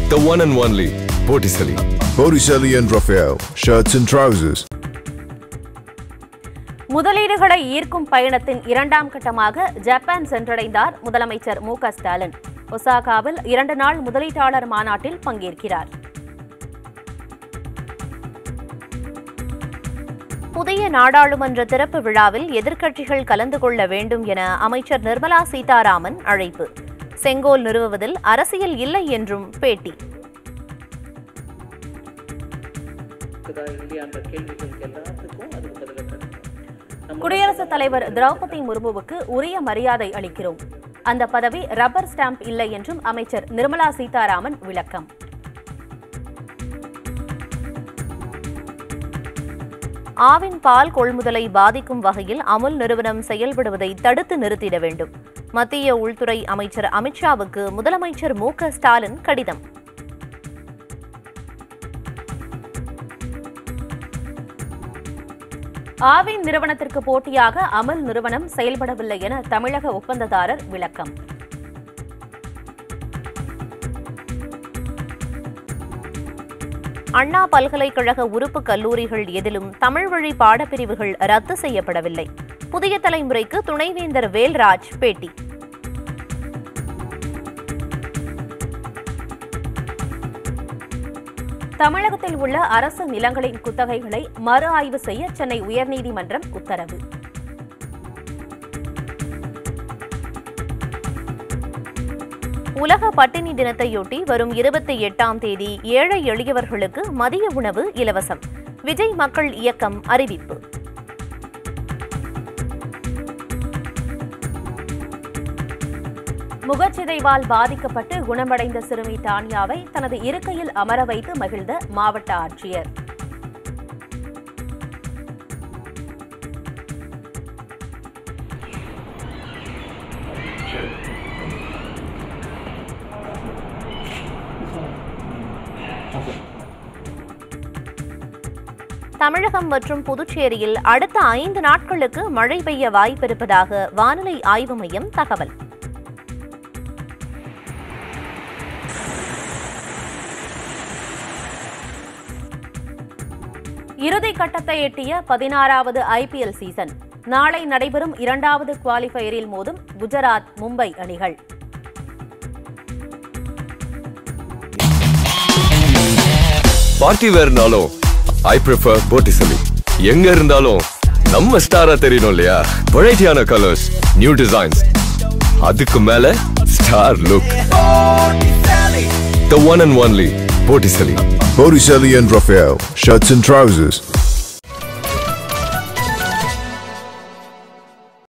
The one and only Puthiyathalaimurai and Raphael, shirts and trousers. முதலீடுகளை ஈர்க்கும் பயணத்தின் இரண்டாம் கட்டமாக ஜப்பான் சென்றடைந்தார் முதலமைச்சர் ஸ்டாலின். ஒசாகாவில் 2 நாள் முதலீட்டாளர் மாநாட்டில் பங்கேற்கிறார். புதிய நாடாளுமன்ற திறப்பு விழாவில் எதிர்க்கட்சிகள் கலந்து கொள்ள வேண்டும் என அமைச்சர் நிர்மலா சீதாராமன் அழைப்பு. செங்கோல் நிறுவுவதில் அரசியல் இல்லை என்றும் பேட்டி. குடியரசுத் தலைவர் திரௌபதி முர்முவுக்கு உரிய மரியாதை அளிக்கிறோம். அந்த பதவி ரப்பர் ஸ்டாம்ப் இல்லை என்றும் அமைச்சர் நிர்மலா சீதாராமன் விளக்கம். ஆவின் பால் கொள்முதலை பாதிக்கும் வகையில் அமுல் நிறுவனம் செயல்படுவதை தடுத்து நிறுத்திட வேண்டும். மத்திய உள்துறை அமைச்சர் அமித்ஷாவுக்கு முதலமைச்சர் ஸ்டாலின் கடிதம். ஆவின் நிறுவனத்திற்கு போட்டியாக அமுல் நிறுவனம் செயல்படவில்லை என தமிழக ஒப்பந்ததாரர் விளக்கம். அண்ணா பல்கலைக்கழக உறுப்பு கல்லூரிகள் எதிலும் தமிழ் வழி பாடப்பிரிவுகள் ரத்து செய்யப்படவில்லை. புதிய தலைமுறைக்கு துணைவேந்தர் வேல்ராஜ் பேட்டி. தமிழகத்தில் உள்ள அரசு நிலங்களின் குத்தகைகளை மறு ஆய்வு செய்ய சென்னை உயர்நீதிமன்றம் உத்தரவு. உலக பட்டினி தினத்தையொட்டி வரும் 28ஆம் தேதி ஏழை எளியவர்களுக்கு மதிய உணவு இலவசம். விஜய் மக்கள் இயக்கம் அறிவிப்பு. முகச்சிதைவால் பாதிக்கப்பட்டு குணமடைந்த சிறுமி தானியாவை தனது இருக்கையில் அமர வைத்து மகிழ்ந்த மாவட்ட ஆட்சியர். தமிழகம் மற்றும் புதுச்சேரியில் அடுத்த 5 நாட்களுக்கு மழை பெய்ய வாய்ப்பிருப்பதாக வானிலை ஆய்வு மையம் தகவல். இறுதி கட்டத்தை எட்டிய 16வது IPL சீசன். நாளை நடைபெறும் 2வது குவாலிஃபயரில் மோதும் குஜராத் மும்பை அணிகள். பார்ட்டி வேர்னாலும் I prefer Puthiyathalai. எங்க இருந்தாலும் நம்ம ஸ்டாரா தெரியணும் இல்லையா? வெரைட்டியான கலர்ஸ், நியூ டிசைன்ஸ், அதுக்கு மேல star look. The one and only Puthiyathalai and Raphael, shirts and trousers.